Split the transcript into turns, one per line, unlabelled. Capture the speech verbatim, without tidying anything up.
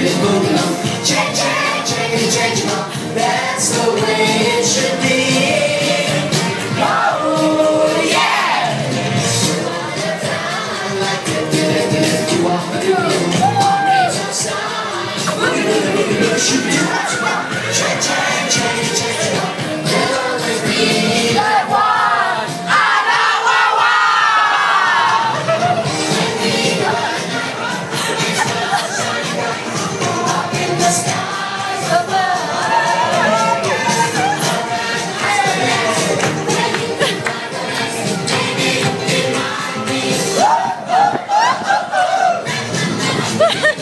Change, change, change, change, that's the way it should be. Oh, yeah! Change, change, change, change, you'll always be like one. I know, wow, wow. Up in the skies above. Ha ha ha!